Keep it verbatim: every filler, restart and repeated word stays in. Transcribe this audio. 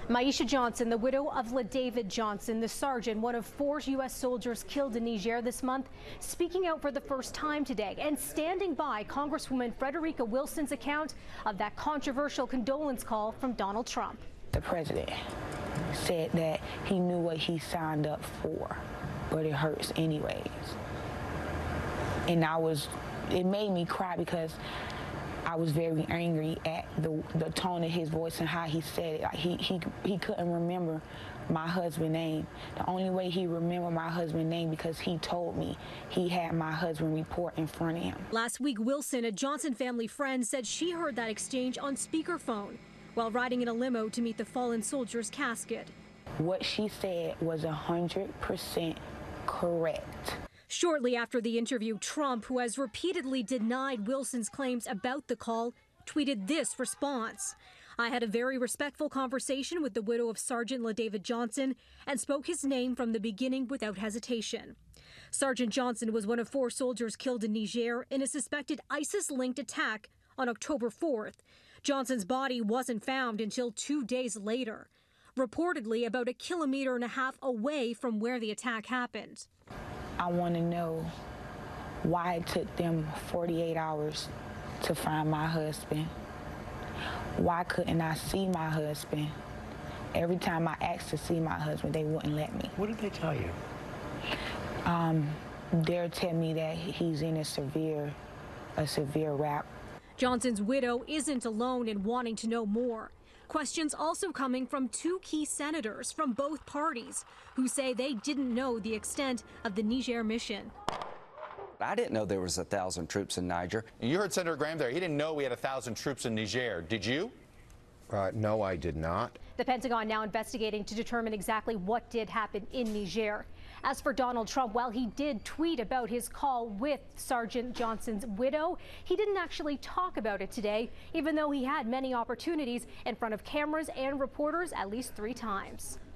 Myeshia Johnson, the widow of David Johnson, the sergeant, one of four U S soldiers killed in Niger this month, speaking out for the first time today and standing by Congresswoman Frederica Wilson's account of that controversial condolence call from Donald Trump. The president said that he knew what he signed up for, but it hurts anyways. And I was, it made me cry because I was very angry at the the tone of his voice and how he said it. Like he he he couldn't remember my husband's name. The only way he remembered my husband's name because he told me he had my husband report in front of him. Last week, Wilson, a Johnson family friend, said she heard that exchange on speakerphone while riding in a limo to meet the fallen soldier's casket. What she said was a hundred percent correct. Shortly after the interview, Trump, who has repeatedly denied Wilson's claims about the call, tweeted this response. I had a very respectful conversation with the widow of Sergeant David Johnson and spoke his name from the beginning without hesitation. Sergeant Johnson was one of four soldiers killed in Niger in a suspected ISIS-linked attack on October fourth. Johnson's body wasn't found until two days later, reportedly about a kilometer and a half away from where the attack happened. I want to know why it took them forty-eight hours to find my husband. Why couldn't I see my husband? Every time I asked to see my husband, they wouldn't let me. What did they tell you? Um, they'll tell me that he's in a severe, a severe rap. Johnson's widow isn't alone in wanting to know more. Questions also coming from two key senators from both parties who say they didn't know the extent of the Niger mission. I didn't know there was a thousand troops in Niger. You heard Senator Graham there. He didn't know we had a thousand troops in Niger. Did you? Uh, no, I did not. The Pentagon now investigating to determine exactly what did happen in Niger. As for Donald Trump, while he did tweet about his call with Sergeant Johnson's widow, he didn't actually talk about it today, even though he had many opportunities in front of cameras and reporters at least three times.